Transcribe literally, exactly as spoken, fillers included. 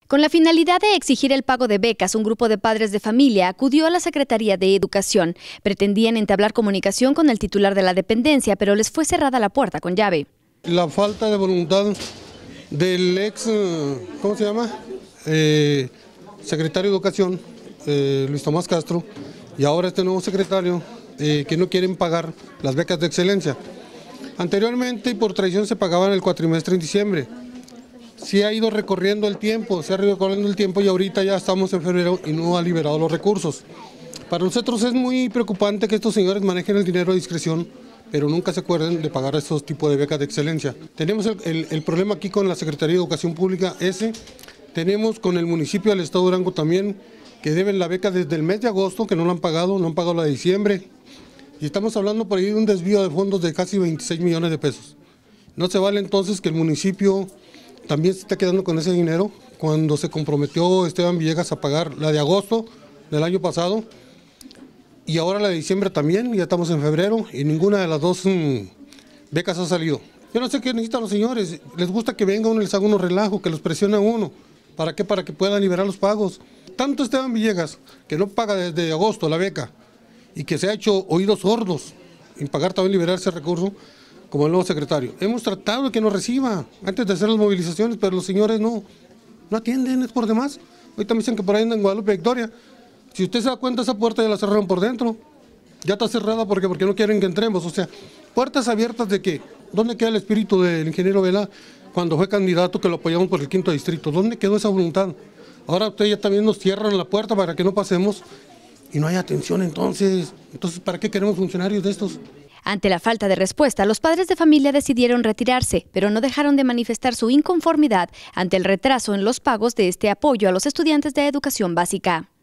Con la finalidad de exigir el pago de becas, un grupo de padres de familia acudió a la Secretaría de Educación. Pretendían entablar comunicación con el titular de la dependencia, pero les fue cerrada la puerta con llave. La falta de voluntad del ex, ¿cómo se llama? Eh, secretario de Educación, eh, Luis Tomás Castro, y ahora este nuevo secretario, eh, que no quieren pagar las becas de excelencia. Anteriormente, y por tradición, se pagaban el cuatrimestre en diciembre. Sí ha ido recorriendo el tiempo, se ha ido recorriendo el tiempo y ahorita ya estamos en febrero y no ha liberado los recursos. Para nosotros es muy preocupante que estos señores manejen el dinero a discreción, pero nunca se acuerden de pagar estos tipos de becas de excelencia. Tenemos el, el, el problema aquí con la Secretaría de Educación Pública, ese. Tenemos con el municipio del Estado de Durango también, que deben la beca desde el mes de agosto, que no la han pagado, no han pagado la de diciembre. Y estamos hablando por ahí de un desvío de fondos de casi veintiséis millones de pesos. No se vale entonces que el municipio también se está quedando con ese dinero cuando se comprometió Esteban Villegas a pagar la de agosto del año pasado y ahora la de diciembre también, ya estamos en febrero y ninguna de las dos mmm, becas ha salido. Yo no sé qué necesitan los señores, les gusta que venga uno y les haga unos relajo, que los presione a uno. ¿Para qué? Para que puedan liberar los pagos. Tanto Esteban Villegas, que no paga desde agosto la beca y que se ha hecho oídos sordos en pagar también liberar ese recurso, como el nuevo secretario. Hemos tratado de que nos reciba antes de hacer las movilizaciones, pero los señores no, no atienden, es por demás. Hoy también dicen que por ahí andan en Guadalupe Victoria. Si usted se da cuenta, esa puerta ya la cerraron por dentro. Ya está cerrada porque, porque no quieren que entremos. O sea, puertas abiertas de qué. ¿Dónde queda el espíritu del ingeniero Vela cuando fue candidato que lo apoyamos por el quinto distrito? ¿Dónde quedó esa voluntad? Ahora ustedes ya también nos cierran la puerta para que no pasemos y no hay atención entonces. Entonces, ¿para qué queremos funcionarios de estos? Ante la falta de respuesta, los padres de familia decidieron retirarse, pero no dejaron de manifestar su inconformidad ante el retraso en los pagos de este apoyo a los estudiantes de educación básica.